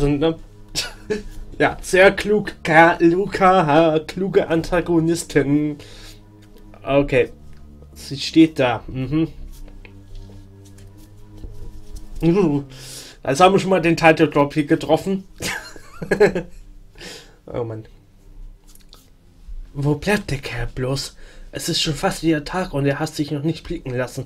Ne? Ja, sehr klug, kluge Antagonisten. Okay. Sie steht da. Also haben wir schon mal den Title Drop hier getroffen. Oh Mann. Wo bleibt der Kerl bloß? Es ist schon fast wieder Tag und er hat sich noch nicht blicken lassen.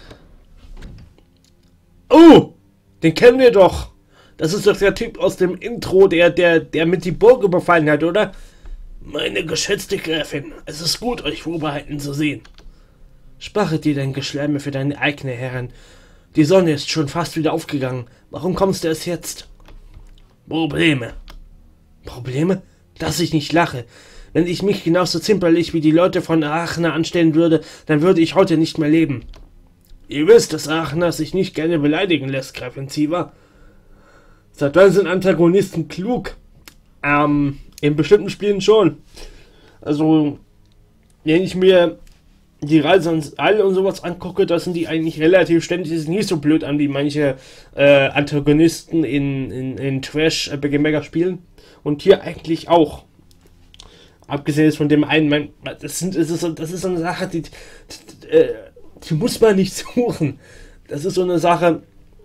Oh! Den kennen wir doch! Das ist doch der Typ aus dem Intro, der mit die Burg überfallen hat, oder? Meine geschätzte Gräfin, es ist gut, euch vorbehalten zu sehen. Spare dir dein Geschleime für deine eigene Herrin. Die Sonne ist schon fast wieder aufgegangen. Warum kommst du erst jetzt? Probleme. Probleme? Dass ich nicht lache. Wenn ich mich genauso zimperlich wie die Leute von Arachna anstellen würde, dann würde ich heute nicht mehr leben. Ihr wisst, dass Arachna sich nicht gerne beleidigen lässt, Gräfin Ziva. Seit wann sind Antagonisten klug? In bestimmten Spielen schon. Also, wenn ich mir die Reise ans All und sowas angucke, da sind die eigentlich relativ ständig, ist nicht so blöd an wie manche Antagonisten in Trash-Mega spielen. Und hier eigentlich auch. Abgesehen von dem einen, das ist so eine Sache, die muss man nicht suchen. Das ist so eine Sache,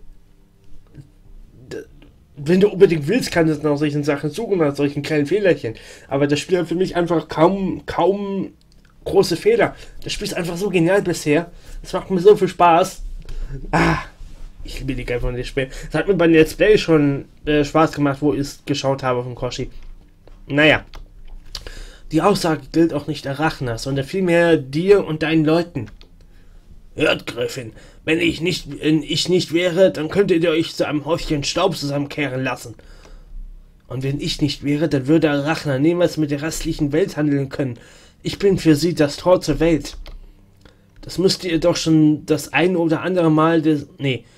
wenn du unbedingt willst, kannst du nach solchen Sachen suchen, nach solchen kleinen Fehlerchen. Aber das Spiel hat für mich einfach kaum große Fehler. Das Spiel ist einfach so genial bisher. Es macht mir so viel Spaß. Ich liebe die geil von dem Spiel. Es hat mir bei Let's Play schon Spaß gemacht, wo ich es geschaut habe von Koshi. Naja. Die Aussage gilt auch nicht Arachna, sondern vielmehr dir und deinen Leuten. Hört, Gräfin, wenn ich nicht wäre, dann könntet ihr euch zu einem Häufchen Staub zusammenkehren lassen. Und wenn ich nicht wäre, dann würde Arachna niemals mit der restlichen Welt handeln können. Ich bin für sie das Tor zur Welt. Das müsst ihr doch schon das ein oder andere Mal das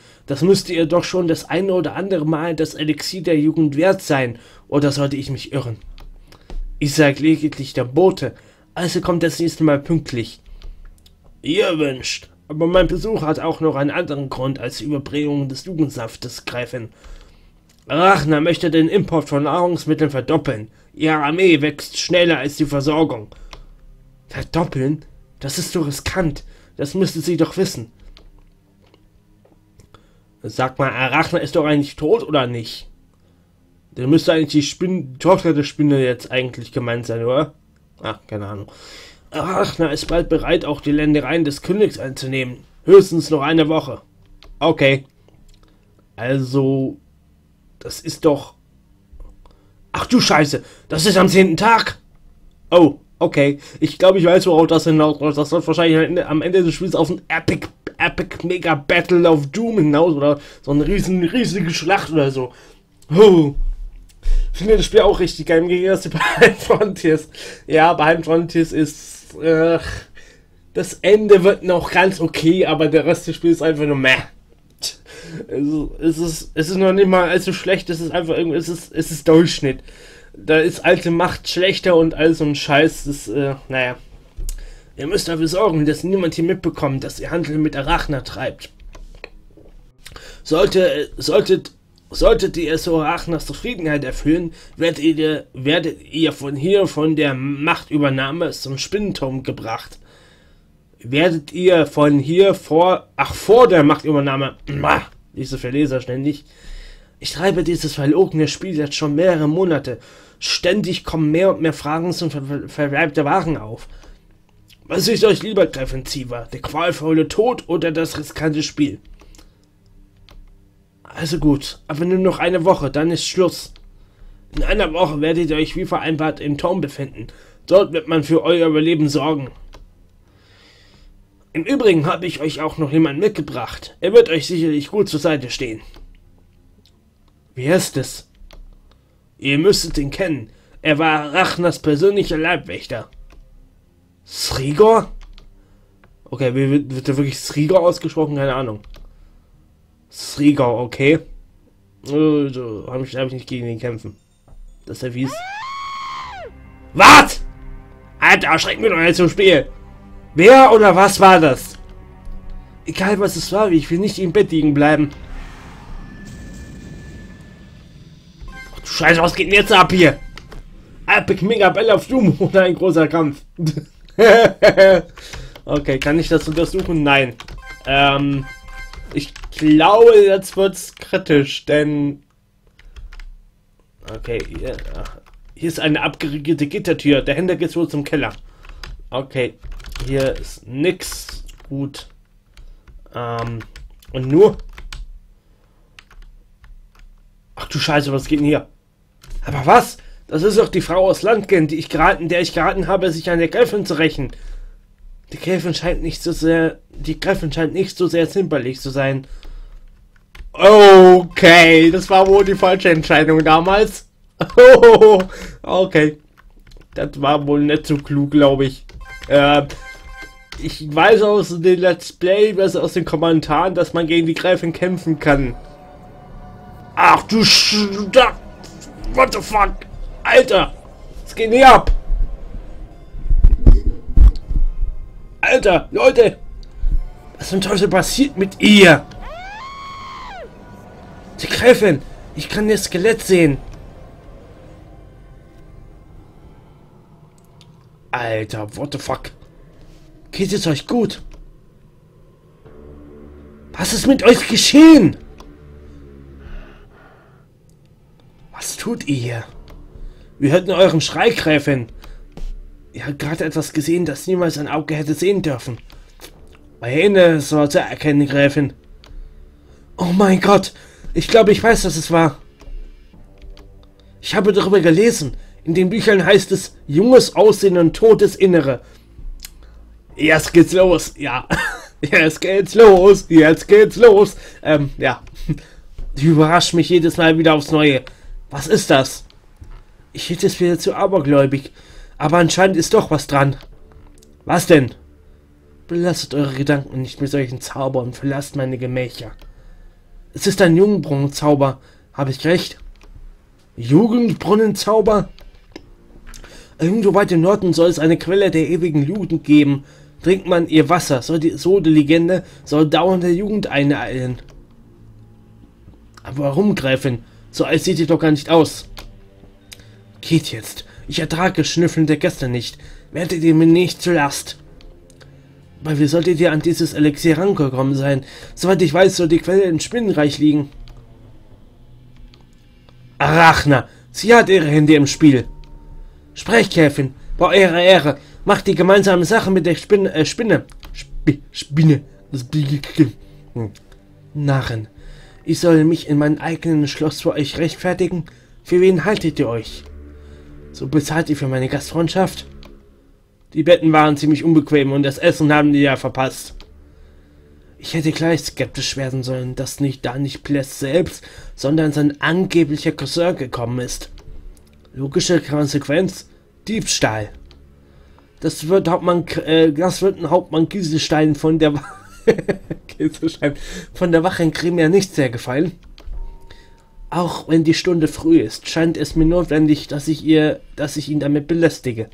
Elixier der Jugend wert sein, oder sollte ich mich irren? Ich sage lediglich der Bote, also kommt das nächste Mal pünktlich. Ihr wünscht, aber mein Besuch hat auch noch einen anderen Grund als die Überbringung des Jugendsaftes, Gräfin. Arachna möchte den Import von Nahrungsmitteln verdoppeln. Ihre Armee wächst schneller als die Versorgung. Verdoppeln? Das ist so riskant. Das müsste sie doch wissen. Sag mal, Arachna ist doch eigentlich tot, oder nicht? Dann müsste eigentlich die Tochter der Spinne jetzt eigentlich gemeint sein, oder? Ach, keine Ahnung. Arachna ist bald bereit, auch die Ländereien des Königs einzunehmen. Höchstens noch eine Woche. Okay. Also, das ist doch... Ach du Scheiße, das ist am 10. Tag. Oh, okay. Ich glaube, ich weiß, worauf das hinaus. Das wird wahrscheinlich am Ende des Spiels auf ein Epic Mega Battle of Doom hinaus, oder so eine riesige Schlacht oder so. Ich finde das Spiel auch richtig geil, im Gegensatz zu Behind Frontiers. Ja, Behind Frontiers ist... das Ende wird noch ganz okay, aber der Rest des Spiels ist einfach nur meh. Also, es ist noch nicht mal allzu schlecht, es ist einfach irgendwie, es ist Durchschnitt. Da ist alte Macht schlechter und all so ein Scheiß, das, naja. Ihr müsst dafür sorgen, dass niemand hier mitbekommt, dass ihr Handel mit Arachna treibt. Solltet ihr so Arachnas Zufriedenheit erfüllen, werdet ihr von der Machtübernahme zum Spinnenturm gebracht. Vor der Machtübernahme, diese Verleser ständig. Ich treibe dieses verlogene Spiel jetzt schon mehrere Monate. Ständig kommen mehr und mehr Fragen zum Verbleib der Waren auf. Was ist euch lieber, Gräfin Ziva, der qualvolle Tod oder das riskante Spiel? Also gut, aber nur noch eine Woche, dann ist Schluss. In einer Woche werdet ihr euch wie vereinbart im Turm befinden. Dort wird man für euer Überleben sorgen. Im Übrigen habe ich euch auch noch jemanden mitgebracht. Er wird euch sicherlich gut zur Seite stehen. Wie heißt es? Ihr müsstet ihn kennen. Er war Arachnas persönlicher Leibwächter. Srigor? Okay, wird da wirklich Srigor ausgesprochen? Keine Ahnung. Srigor, okay. So, hab ich nicht gegen ihn kämpfen. Das ist ja fies. Was? Alter, erschreckt mich doch nicht zum Spiel. Wer oder was war das? Egal was es war, ich will nicht im Bett liegen bleiben. Scheiße, was geht denn jetzt ab hier? Epic Mega Bell of Doom oder ein großer Kampf? Okay, kann ich das untersuchen? Nein. Ich glaube, jetzt wird's kritisch, denn... Okay, hier ist eine abgeriegelte Gittertür. Dahinter geht's wohl zum Keller. Okay, hier ist nix. Gut. Und nur... Ach du Scheiße, was geht denn hier? Aber was? Das ist doch die Frau aus Landgen, der ich geraten habe, sich an der Gräfin zu rächen. Die Gräfin scheint nicht so sehr zimperlich zu sein. Okay, das war wohl die falsche Entscheidung damals. Oh, okay. Das war wohl nicht so klug, glaube ich. Ich weiß aus den Let's Play, also aus den Kommentaren, dass man gegen die Gräfin kämpfen kann. Ach du what the fuck? Alter! Was geht hier ab? Alter, Leute! Was zum Teufel passiert mit ihr? Die Gräfin! Ich kann ihr Skelett sehen! Alter, what the fuck? Geht es euch gut? Was ist mit euch geschehen? Was tut ihr hier? Wir hörten euren Schrei, Gräfin. Ihr habt gerade etwas gesehen, das niemals ein Auge hätte sehen dürfen. Meine so zu erkennen, Gräfin. Oh mein Gott, ich glaube, ich weiß, was es war. Ich habe darüber gelesen. In den Büchern heißt es junges Aussehen und totes Innere. Jetzt geht's los, ja. Jetzt geht's los, jetzt geht's los. Ja. Die überrascht mich jedes Mal wieder aufs Neue. Was ist das? Ich hielt es wieder zu abergläubig, aber anscheinend ist doch was dran. Was denn? Belastet eure Gedanken nicht mit solchen Zaubern und verlasst meine Gemächer. Es ist ein Jungbrunnenzauber, habe ich recht? Jugendbrunnenzauber? Irgendwo weit im Norden soll es eine Quelle der ewigen Jugend geben. Trinkt man ihr Wasser, so die Legende, soll dauernde Jugend eineilen. Aber warum, Gräfin? So alt sieht ihr doch gar nicht aus. Geht jetzt. Ich ertrage schnüffelnde Gäste nicht. Werdet ihr mir nicht zur Last. Aber wie solltet ihr an dieses Elixier rangekommen sein? Soweit ich weiß, soll die Quelle im Spinnenreich liegen. Arachna, sie hat ihre Hände im Spiel. Sprecht, Gräfin, bei eurer Ehre. Macht die gemeinsame Sache mit der Spinne. Narren. Ich soll mich in meinem eigenen Schloss für euch rechtfertigen? Für wen haltet ihr euch? So bezahlt ihr für meine Gastfreundschaft? Die Betten waren ziemlich unbequem und das Essen haben die ja verpasst. Ich hätte gleich skeptisch werden sollen, dass nicht Pless selbst, sondern sein angeblicher Cousin gekommen ist. Logische Konsequenz? Diebstahl. Das wird ein Hauptmann Kieselstein von der Wache in Krimia nicht sehr gefallen. Auch wenn die Stunde früh ist, scheint es mir notwendig, dass ich ihn damit belästige.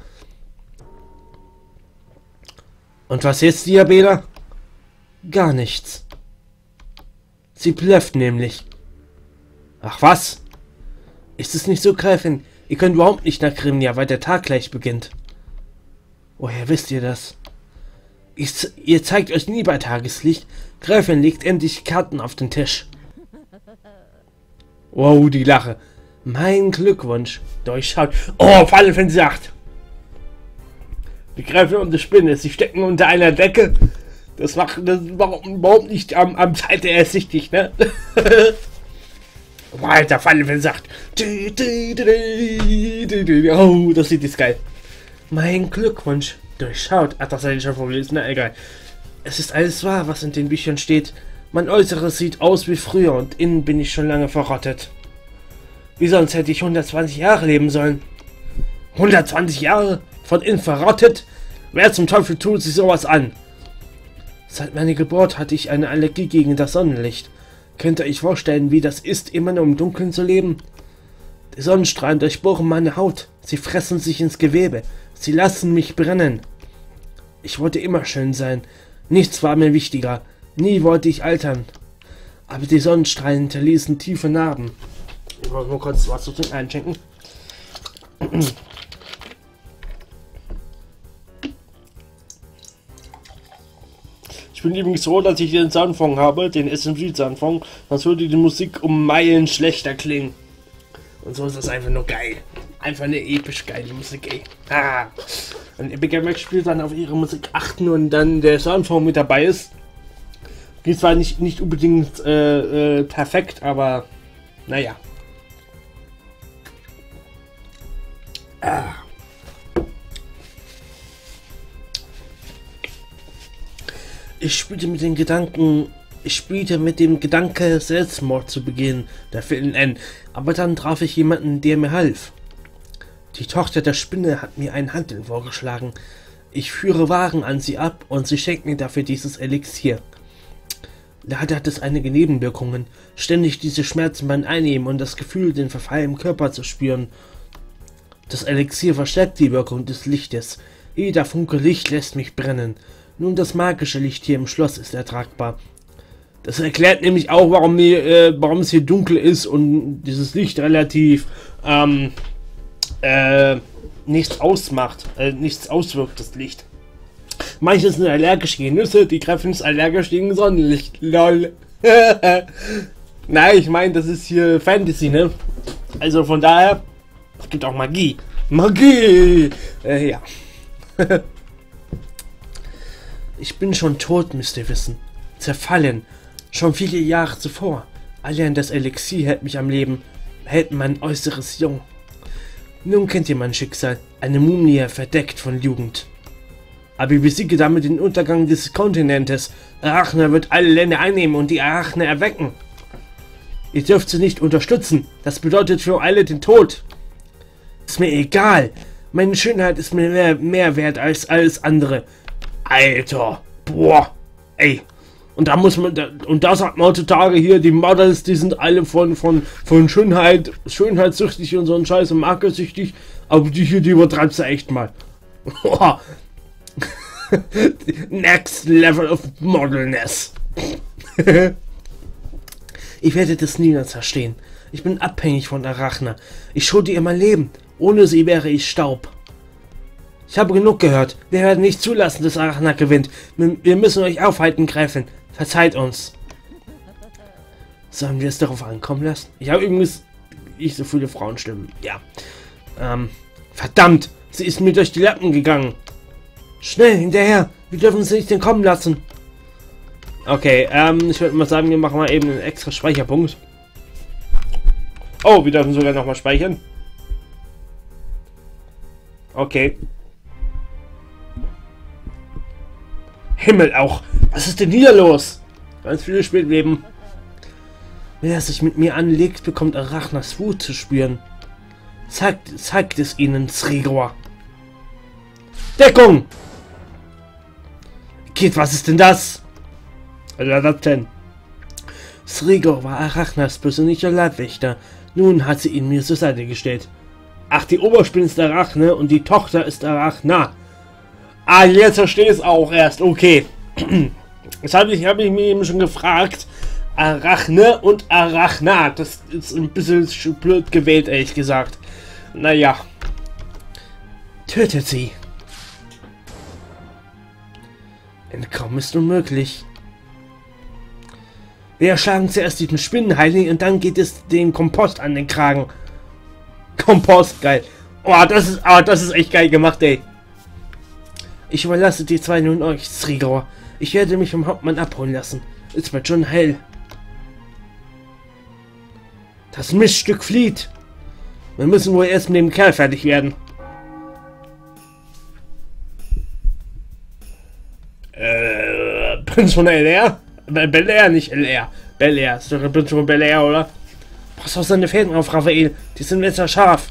Und was jetzt, Diabela? Gar nichts. Sie blöfft nämlich. Ach was? Ist es nicht so, Gräfin? Ihr könnt überhaupt nicht nach Krimia, weil der Tag gleich beginnt. Woher wisst ihr das? Ihr zeigt euch nie bei Tageslicht. Gräfin legt endlich Karten auf den Tisch. Wow, die Lache. Mein Glückwunsch. Durchschaut. Oh, Falle von Sacht. Die Gräfin und die Spinne, sie stecken unter einer Decke. Das war überhaupt nicht am Seite ersichtlich, ne? Alter, Falle von Sacht. Oh, das sieht jetzt geil. Mein Glückwunsch. Durchschaut. Ach, das hätte ich schon vorgelesen. Na, egal. Es ist alles wahr, was in den Büchern steht. Mein Äußeres sieht aus wie früher und innen bin ich schon lange verrottet. Wie sonst hätte ich 120 Jahre leben sollen? 120 Jahre? Von innen verrottet? Wer zum Teufel tut sich sowas an? Seit meiner Geburt hatte ich eine Allergie gegen das Sonnenlicht. Könnt ihr euch vorstellen, wie das ist, immer nur im Dunkeln zu leben? Die Sonnenstrahlen durchbohren meine Haut. Sie fressen sich ins Gewebe. Sie lassen mich brennen. Ich wollte immer schön sein. Nichts war mir wichtiger. Nie wollte ich altern. Aber die Sonnenstrahlen hinterließen tiefe Narben. Ich muss nur kurz was zu trinken einschenken. Ich bin übrigens froh, dass ich hier den Soundfong habe, den SMG-Soundfong. Sonst würde die Musik um Meilen schlechter klingen. Und so ist das einfach nur geil. Einfach eine episch geile Musik, ey. Ah. Und Epic Gamex spielt dann auf ihre Musik achten und dann der Soundfong mit dabei ist. Die zwar nicht unbedingt perfekt, aber naja. Ah. Ich spielte mit dem Gedanke, Selbstmord zu begehen, der Film N. Aber dann traf ich jemanden, der mir half. Die Tochter der Spinne hat mir ein Handeln vorgeschlagen. Ich führe Waren an sie ab und sie schenkt mir dafür dieses Elixier. Leider hat es einige Nebenwirkungen. Ständig diese Schmerzen beim Einnehmen und das Gefühl, den Verfall im Körper zu spüren. Das Elixier verstärkt die Wirkung des Lichtes. Jeder Funke Licht lässt mich brennen. Nun, das magische Licht hier im Schloss ist ertragbar. Das erklärt nämlich auch, warum es hier dunkel ist und dieses Licht relativ nichts ausmacht, nichts auswirkt, das Licht. Manche sind allergisch gegen Nüsse, die Gräfin ist allergisch gegen Sonnenlicht. LOL. Nein, ich meine, das ist hier Fantasy, ne? Also von daher, es gibt auch Magie. Magie! Ja. Ich bin schon tot, müsst ihr wissen. Zerfallen. Schon viele Jahre zuvor. Allein das Elixier hält mich am Leben. Hält mein Äußeres jung. Nun kennt ihr mein Schicksal. Eine Mumie verdeckt von Jugend. Aber ich besiege damit den Untergang des Kontinentes. Arachne wird alle Länder einnehmen und die Arachne erwecken. Ihr dürft sie nicht unterstützen. Das bedeutet für alle den Tod. Ist mir egal. Meine Schönheit ist mir mehr wert als alles andere. Alter, boah, ey. Und da muss man, und da sagt man heutzutage hier, die Models, die sind alle von schönheitssüchtig und so ein Scheiß und magersüchtig, aber die hier, die übertreibst du echt mal. Next level of modelness. Ich werde das niemals verstehen. Ich bin abhängig von Arachne. Ich schulde ihr mein Leben. Ohne sie wäre ich Staub. Ich habe genug gehört. Wir werden nicht zulassen, dass Arachne gewinnt. Wir müssen euch aufhalten, Gräfin. Verzeiht uns. Sollen wir es darauf ankommen lassen? Ich habe übrigens nicht so viele Frauenstimmen. Ja. Verdammt! Sie ist mir durch die Lappen gegangen. Schnell, hinterher! Wir dürfen sie nicht entkommen lassen. Okay, ich würde mal sagen, wir machen mal eben einen extra Speicherpunkt. Oh, wir dürfen sogar nochmal speichern. Okay. Himmel auch! Was ist denn hier los? Ganz viele Spielleben. Wer sich mit mir anlegt, bekommt Arachnas Wut zu spüren. Zeigt es ihnen, Srigor. Deckung! Geht, was ist denn das? Was denn? Srigor war Arachnas persönlicher Leibwächter. Nun hat sie ihn mir zur Seite gestellt. Ach, die Oberspinne ist Arachne und die Tochter ist Arachna. Ah, jetzt verstehe ich es auch erst. Okay. Das habe ich mir eben schon gefragt. Arachne und Arachna. Das ist ein bisschen blöd gewählt, ehrlich gesagt. Naja. Tötet sie. Entkommen ist unmöglich. Wir erschlagen zuerst diesen Spinnenheiligen und dann geht es den Kompost an den Kragen. Kompost, geil. Oh, das ist echt geil gemacht, ey. Ich überlasse die zwei nun euch, Srigor. Ich werde mich vom Hauptmann abholen lassen. Es wird schon hell. Das Miststück flieht. Wir müssen wohl erst mit dem Kerl fertig werden. Prinz von LR? Bel Air, nicht LR. Bel Air. Ist doch der Prinz von Bel Air, oder? Pass auf seine Fäden auf, Raphael. Die sind besser scharf.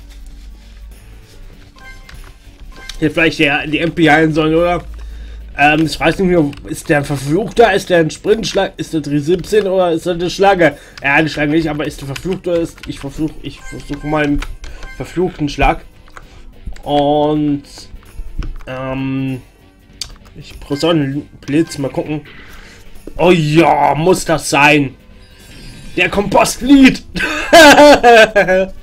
Hier vielleicht die MP heilen sollen, oder? Ich weiß nicht mehr, ist der ein Verfluchter, ist der ein Sprintschlag, ist der 317 oder ist der eine Schlange? Ja, eine Schlange nicht, aber ist der Verfluchter, ich versuche mal einen verfluchten Schlag. Und, Sonnenblitz, mal gucken. Oh ja, muss das sein. Der Kompost flieht!